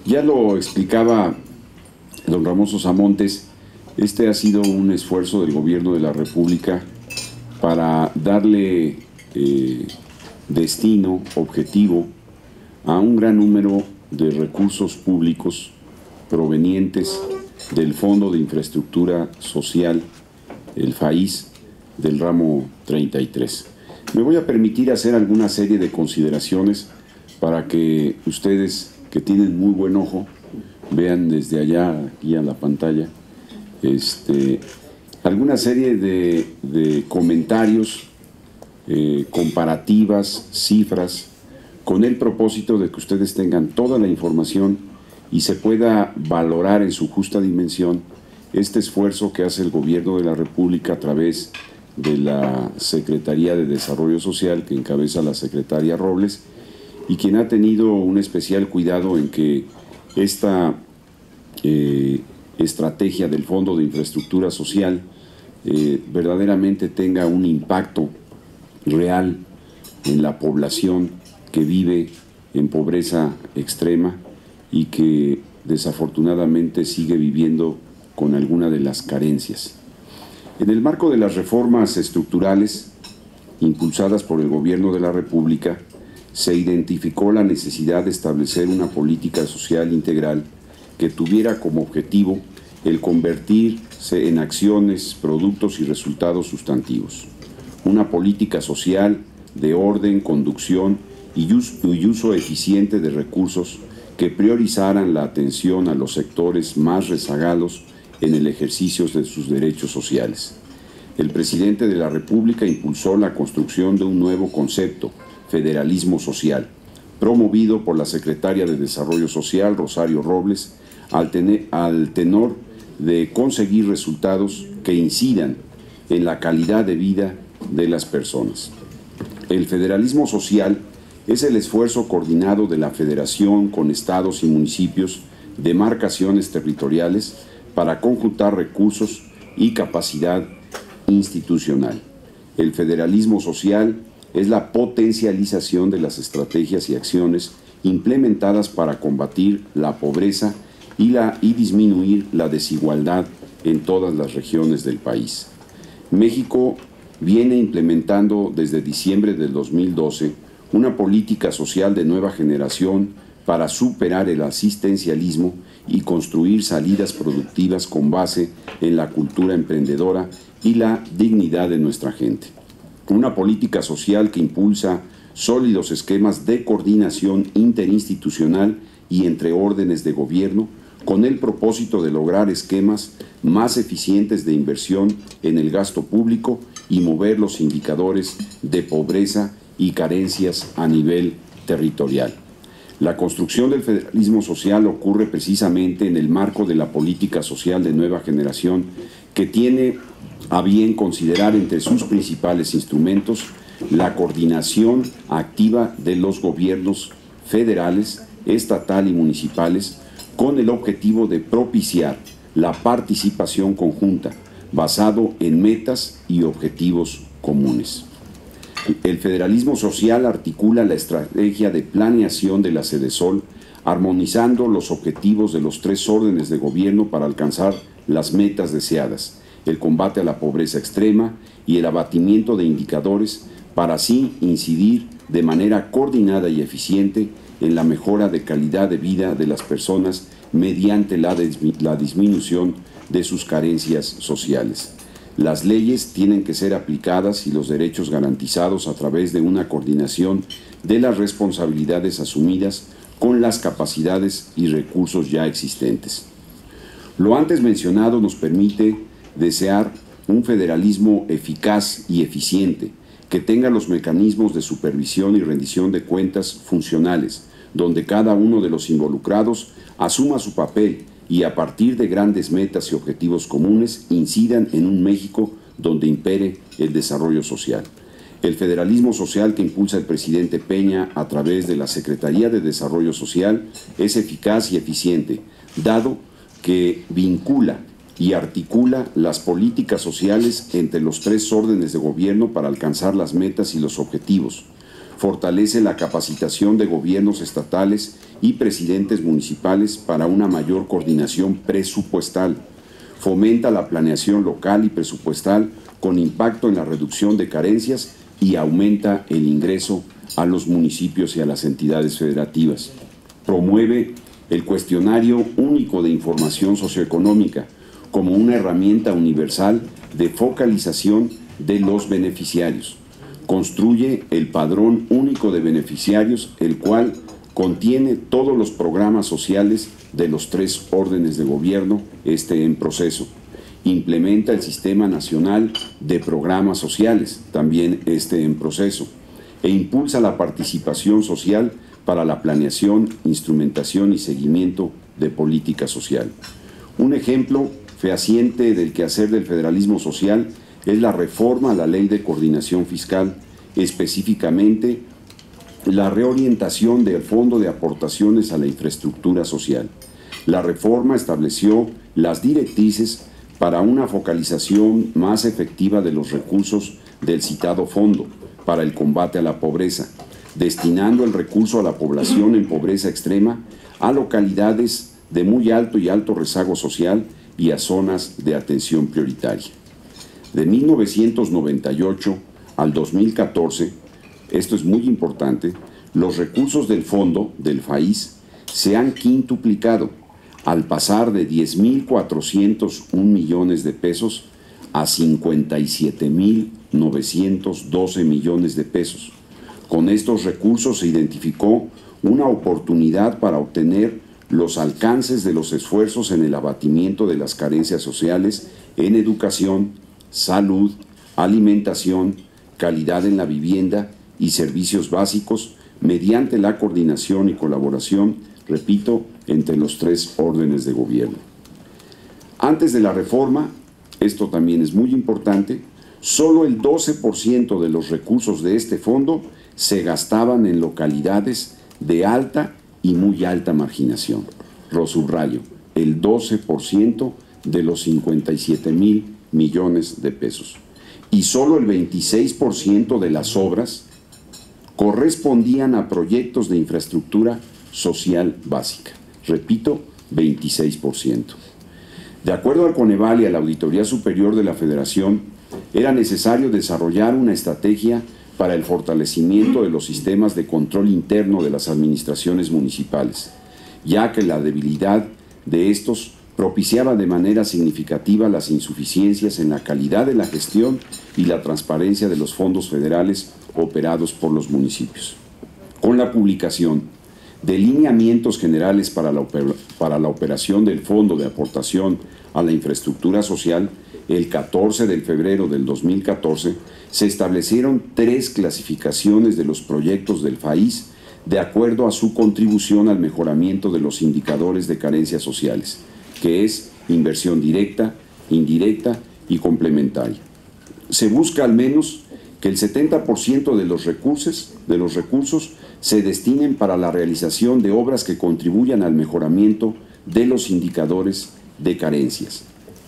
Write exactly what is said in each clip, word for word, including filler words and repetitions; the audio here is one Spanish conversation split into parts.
Ya lo explicaba don Ramón Sosa Montes, este ha sido un esfuerzo del Gobierno de la República para darle eh, destino, objetivo, a un gran número de recursos públicos provenientes del Fondo de Infraestructura Social, el FAIS, del ramo treinta y tres. Me voy a permitir hacer alguna serie de consideraciones para que ustedes, que tienen muy buen ojo, vean desde allá, aquí a la pantalla, este, alguna serie de, de comentarios, eh, comparativas, cifras, con el propósito de que ustedes tengan toda la información y se pueda valorar en su justa dimensión este esfuerzo que hace el Gobierno de la República a través de la Secretaría de Desarrollo Social, que encabeza la secretaria Robles, y quien ha tenido un especial cuidado en que esta eh, estrategia del Fondo de Infraestructura Social eh, verdaderamente tenga un impacto real en la población que vive en pobreza extrema y que desafortunadamente sigue viviendo con alguna de las carencias. En el marco de las reformas estructurales impulsadas por el Gobierno de la República, se identificó la necesidad de establecer una política social integral que tuviera como objetivo el convertirse en acciones, productos y resultados sustantivos. Una política social de orden, conducción y uso, y uso eficiente de recursos que priorizaran la atención a los sectores más rezagados en el ejercicio de sus derechos sociales. El presidente de la República impulsó la construcción de un nuevo concepto, federalismo social, promovido por la secretaria de Desarrollo Social, Rosario Robles, al, tener, al tenor de conseguir resultados que incidan en la calidad de vida de las personas. El federalismo social es el esfuerzo coordinado de la Federación con estados y municipios, demarcaciones territoriales, para conjuntar recursos y capacidad institucional. El federalismo social es la potencialización de las estrategias y acciones implementadas para combatir la pobreza y, la, y disminuir la desigualdad en todas las regiones del país. México viene implementando desde diciembre del dos mil doce una política social de nueva generación para superar el asistencialismo y construir salidas productivas con base en la cultura emprendedora y la dignidad de nuestra gente. Una política social que impulsa sólidos esquemas de coordinación interinstitucional y entre órdenes de gobierno con el propósito de lograr esquemas más eficientes de inversión en el gasto público y mover los indicadores de pobreza y carencias a nivel territorial. La construcción del federalismo social ocurre precisamente en el marco de la política social de nueva generación que tiene a bien considerar entre sus principales instrumentos la coordinación activa de los gobiernos federales, estatal y municipales con el objetivo de propiciar la participación conjunta basado en metas y objetivos comunes. El federalismo social articula la estrategia de planeación de la Sedesol, armonizando los objetivos de los tres órdenes de gobierno para alcanzar las metas deseadas, el combate a la pobreza extrema y el abatimiento de indicadores para así incidir de manera coordinada y eficiente en la mejora de calidad de vida de las personas mediante la, la disminución de sus carencias sociales. Las leyes tienen que ser aplicadas y los derechos garantizados a través de una coordinación de las responsabilidades asumidas con las capacidades y recursos ya existentes. Lo antes mencionado nos permite desear un federalismo eficaz y eficiente, que tenga los mecanismos de supervisión y rendición de cuentas funcionales, donde cada uno de los involucrados asuma su papel y a partir de grandes metas y objetivos comunes incidan en un México donde impere el desarrollo social. El federalismo social que impulsa el presidente Peña a través de la Secretaría de Desarrollo Social es eficaz y eficiente, dado que vincula y articula las políticas sociales entre los tres órdenes de gobierno para alcanzar las metas y los objetivos, fortalece la capacitación de gobiernos estatales y presidentes municipales para una mayor coordinación presupuestal, fomenta la planeación local y presupuestal con impacto en la reducción de carencias y aumenta el ingreso a los municipios y a las entidades federativas. Promueve el cuestionario único de información socioeconómica como una herramienta universal de focalización de los beneficiarios. Construye el padrón único de beneficiarios, el cual contiene todos los programas sociales de los tres órdenes de gobierno, este en proceso. Implementa el Sistema Nacional de Programas Sociales, también este en proceso, e impulsa la participación social para la planeación, instrumentación y seguimiento de política social. Un ejemplo fehaciente del quehacer del federalismo social es la reforma a la Ley de Coordinación Fiscal, específicamente la reorientación del Fondo de Aportaciones a la Infraestructura Social. La reforma estableció las directrices para una focalización más efectiva de los recursos del citado fondo para el combate a la pobreza, destinando el recurso a la población en pobreza extrema a localidades de muy alto y alto rezago social y a zonas de atención prioritaria. De mil novecientos noventa y ocho al dos mil catorce, esto es muy importante, los recursos del fondo del F A I S se han quintuplicado al pasar de diez mil cuatrocientos un millones de pesos a cincuenta y siete mil novecientos doce millones de pesos. Con estos recursos se identificó una oportunidad para obtener los alcances de los esfuerzos en el abatimiento de las carencias sociales en educación, salud, alimentación, calidad en la vivienda y servicios básicos mediante la coordinación y colaboración, repito, entre los tres órdenes de gobierno. Antes de la reforma, esto también es muy importante, solo el doce por ciento de los recursos de este fondo se gastaban en localidades de alta y muy alta marginación. Lo subrayo, el doce por ciento de los cincuenta y siete mil millones de pesos. Y solo el veintiséis por ciento de las obras correspondían a proyectos de infraestructura social básica. Repito, veintiséis por ciento. De acuerdo al Coneval y a la Auditoría Superior de la Federación, era necesario desarrollar una estrategia para el fortalecimiento de los sistemas de control interno de las administraciones municipales, ya que la debilidad de estos propiciaba de manera significativa las insuficiencias en la calidad de la gestión y la transparencia de los fondos federales operados por los municipios. Con la publicación de lineamientos generales para la, para la operación del Fondo de Aportación a la Infraestructura Social, el catorce de febrero del dos mil catorce, se establecieron tres clasificaciones de los proyectos del F A I S de acuerdo a su contribución al mejoramiento de los indicadores de carencias sociales, que es inversión directa, indirecta y complementaria. Se busca al menos que el setenta por ciento de los recursos, de los recursos se destinen para la realización de obras que contribuyan al mejoramiento de los indicadores de carencias.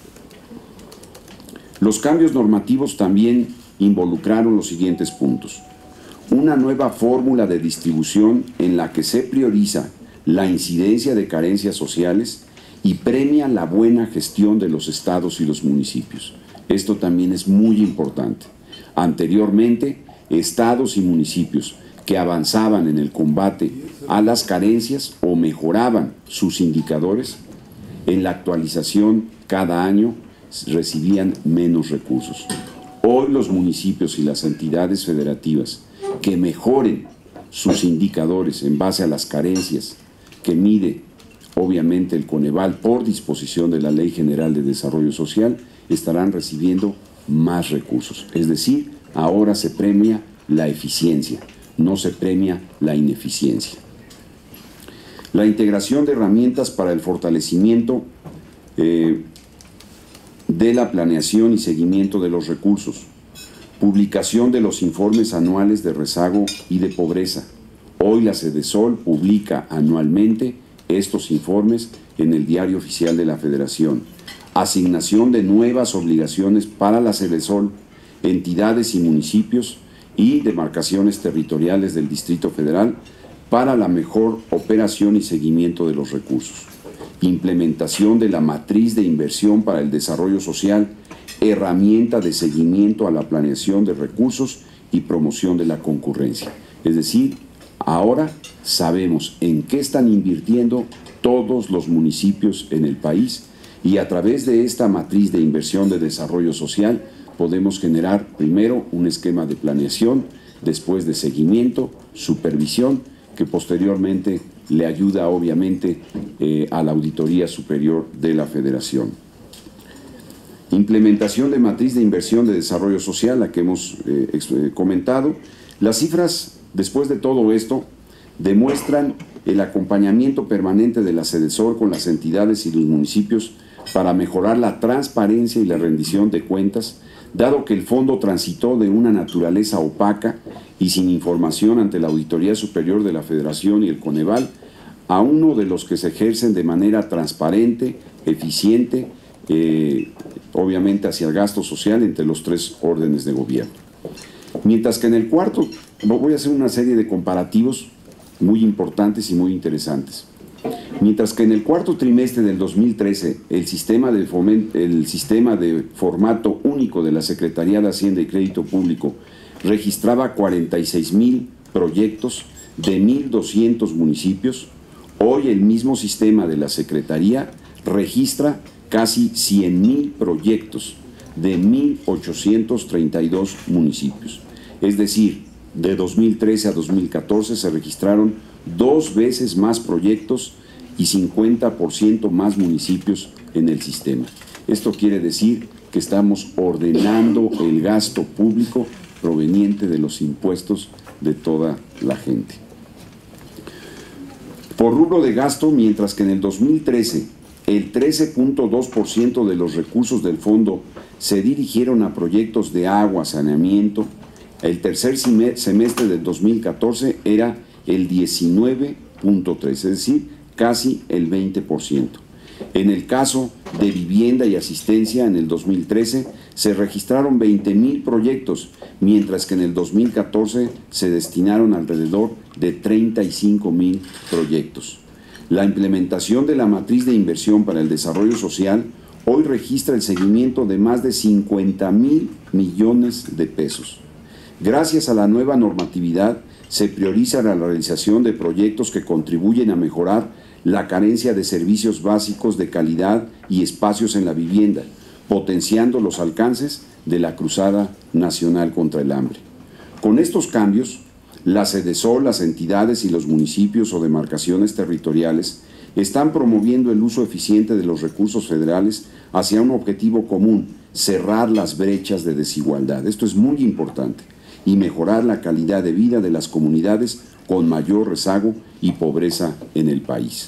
Los cambios normativos también involucraron los siguientes puntos. Una nueva fórmula de distribución en la que se prioriza la incidencia de carencias sociales y premia la buena gestión de los estados y los municipios. Esto también es muy importante. Anteriormente, estados y municipios que avanzaban en el combate a las carencias o mejoraban sus indicadores, en la actualización cada año recibían menos recursos. Hoy los municipios y las entidades federativas que mejoren sus indicadores en base a las carencias que mide obviamente el Coneval por disposición de la Ley General de Desarrollo Social, estarán recibiendo más recursos. Es decir, ahora se premia la eficiencia, no se premia la ineficiencia. La integración de herramientas para el fortalecimiento eh, de la planeación y seguimiento de los recursos. Publicación de los informes anuales de rezago y de pobreza. Hoy la Sedesol publica anualmente estos informes en el Diario Oficial de la Federación. Asignación de nuevas obligaciones para la Sedesol, entidades y municipios y demarcaciones territoriales del Distrito Federal para la mejor operación y seguimiento de los recursos. Implementación de la matriz de inversión para el desarrollo social, herramienta de seguimiento a la planeación de recursos y promoción de la concurrencia. Es decir, ahora sabemos en qué están invirtiendo todos los municipios en el país y a través de esta matriz de inversión de desarrollo social podemos generar primero un esquema de planeación, después de seguimiento, supervisión, que posteriormente le ayuda obviamente eh, a la Auditoría Superior de la Federación. Implementación de matriz de inversión de desarrollo social, la que hemos eh, eh, comentado. Las cifras, después de todo esto, demuestran el acompañamiento permanente de la SEDESOR con las entidades y los municipios para mejorar la transparencia y la rendición de cuentas, dado que el fondo transitó de una naturaleza opaca y sin información ante la Auditoría Superior de la Federación y el Coneval, a uno de los que se ejercen de manera transparente, eficiente, eh, obviamente hacia el gasto social entre los tres órdenes de gobierno. Mientras que en el cuarto, voy a hacer una serie de comparativos muy importantes y muy interesantes. Mientras que en el cuarto trimestre del dos mil trece, el sistema de, foment, el sistema de formato único de la Secretaría de Hacienda y Crédito Público registraba cuarenta y seis mil proyectos de mil doscientos municipios, hoy el mismo sistema de la Secretaría registra casi cien mil proyectos de mil ochocientos treinta y dos municipios. Es decir, de dos mil trece a dos mil catorce se registraron dos veces más proyectos y cincuenta por ciento más municipios en el sistema. Esto quiere decir que estamos ordenando el gasto público proveniente de los impuestos de toda la gente. Por rubro de gasto, mientras que en el dos mil trece el trece punto dos por ciento de los recursos del fondo se dirigieron a proyectos de agua, saneamiento, el tercer semestre del dos mil catorce era el diecinueve punto tres, es decir, casi el veinte por ciento. En el caso de vivienda y asistencia, en el dos mil trece se registraron veinte mil proyectos, mientras que en el dos mil catorce se destinaron alrededor de treinta y cinco mil proyectos. La implementación de la matriz de inversión para el desarrollo social hoy registra el seguimiento de más de cincuenta mil millones de pesos. Gracias a la nueva normatividad, se prioriza la realización de proyectos que contribuyen a mejorar la carencia de servicios básicos de calidad y espacios en la vivienda, potenciando los alcances de la Cruzada Nacional contra el Hambre. Con estos cambios, la SEDESOR, las entidades y los municipios o demarcaciones territoriales están promoviendo el uso eficiente de los recursos federales hacia un objetivo común: cerrar las brechas de desigualdad. Esto es muy importante. Y mejorar la calidad de vida de las comunidades con mayor rezago y pobreza en el país.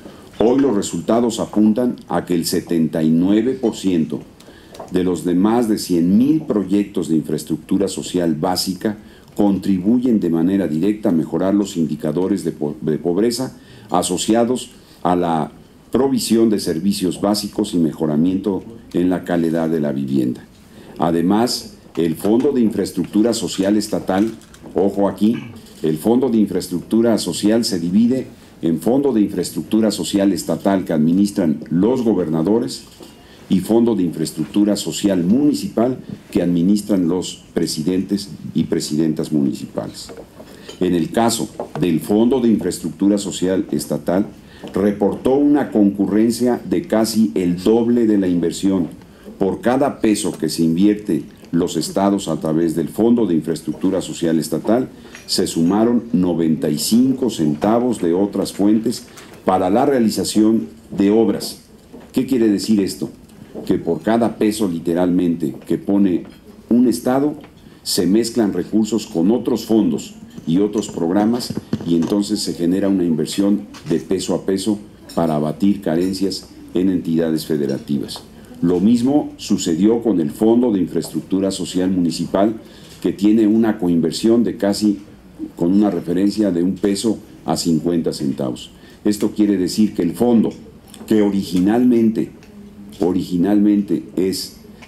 Hoy los resultados apuntan a que el setenta y nueve por ciento de los de más de cien mil proyectos de infraestructura social básica contribuyen de manera directa a mejorar los indicadores de, po de pobreza asociados a la provisión de servicios básicos y mejoramiento en la calidad de la vivienda. Además, el Fondo de Infraestructura Social Estatal, ojo aquí, el Fondo de Infraestructura Social se divide en Fondo de Infraestructura Social Estatal que administran los gobernadores y Fondo de Infraestructura Social Municipal que administran los presidentes y presidentas municipales. En el caso del Fondo de Infraestructura Social Estatal, reportó una concurrencia de casi el doble de la inversión. Por cada peso que se invierte los estados a través del Fondo de Infraestructura Social Estatal, se sumaron noventa y cinco centavos de otras fuentes para la realización de obras. ¿Qué quiere decir esto? Que por cada peso literalmente que pone un estado, se mezclan recursos con otros fondos y otros programas y entonces se genera una inversión de peso a peso para abatir carencias en entidades federativas. Lo mismo sucedió con el Fondo de Infraestructura Social Municipal, que tiene una coinversión de casi, con una referencia de un peso a cincuenta centavos. Esto quiere decir que el fondo, que originalmente, originalmente es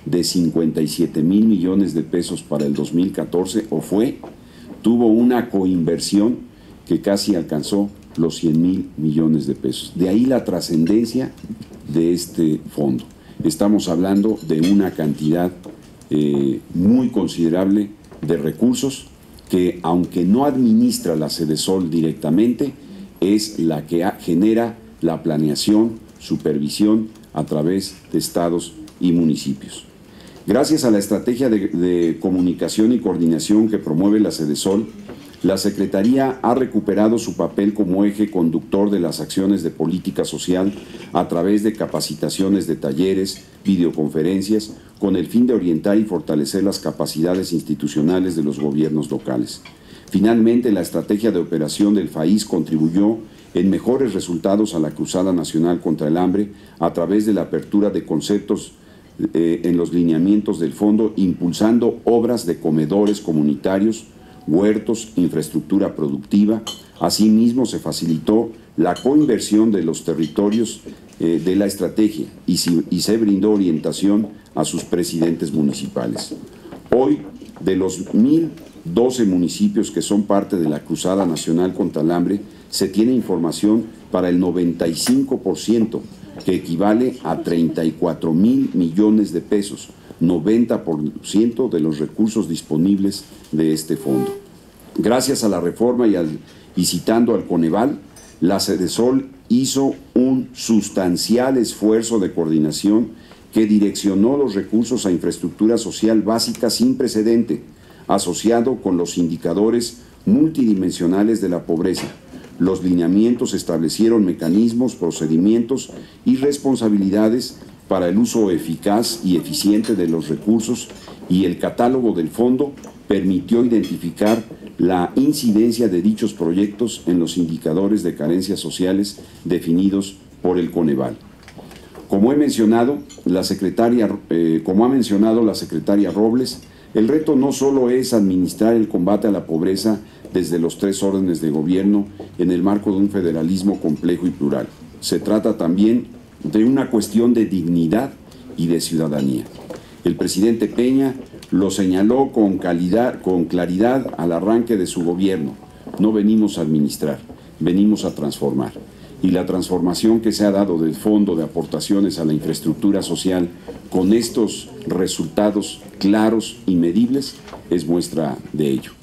de cincuenta y siete mil millones de pesos para el dos mil catorce, o fue, tuvo una coinversión que casi alcanzó los cien mil millones de pesos. De ahí la trascendencia de este fondo. Estamos hablando de una cantidad eh, muy considerable de recursos que, aunque no administra la Sedesol directamente, es la que genera la planeación, supervisión a través de estados y municipios. Gracias a la estrategia de, de comunicación y coordinación que promueve la Sedesol, la Secretaría ha recuperado su papel como eje conductor de las acciones de política social a través de capacitaciones de talleres, videoconferencias, con el fin de orientar y fortalecer las capacidades institucionales de los gobiernos locales. Finalmente, la estrategia de operación del F A I S contribuyó en mejores resultados a la Cruzada Nacional contra el Hambre a través de la apertura de conceptos eh, en los lineamientos del fondo, impulsando obras de comedores comunitarios, huertos, infraestructura productiva. Asimismo, se facilitó la coinversión de los territorios eh, de la estrategia y, si, y se brindó orientación a sus presidentes municipales. Hoy, de los mil doce municipios que son parte de la Cruzada Nacional contra el Hambre, se tiene información para el noventa y cinco por ciento, que equivale a treinta y cuatro mil millones de pesos, noventa por ciento de los recursos disponibles de este fondo. Gracias a la reforma y, al, y citando al Coneval, la Sedesol hizo un sustancial esfuerzo de coordinación que direccionó los recursos a infraestructura social básica sin precedente, asociado con los indicadores multidimensionales de la pobreza. Los lineamientos establecieron mecanismos, procedimientos y responsabilidades para el uso eficaz y eficiente de los recursos, y el catálogo del fondo permitió identificar la incidencia de dichos proyectos en los indicadores de carencias sociales definidos por el Coneval. Como he mencionado, la secretaria, eh, como ha mencionado la secretaria Robles, el reto no solo es administrar el combate a la pobreza desde los tres órdenes de gobierno en el marco de un federalismo complejo y plural. Se trata también de una cuestión de dignidad y de ciudadanía. El presidente Peña lo señaló con, calidad, con claridad al arranque de su gobierno. No venimos a administrar, venimos a transformar. Y la transformación que se ha dado del Fondo de Aportaciones a la Infraestructura Social con estos resultados claros y medibles es muestra de ello.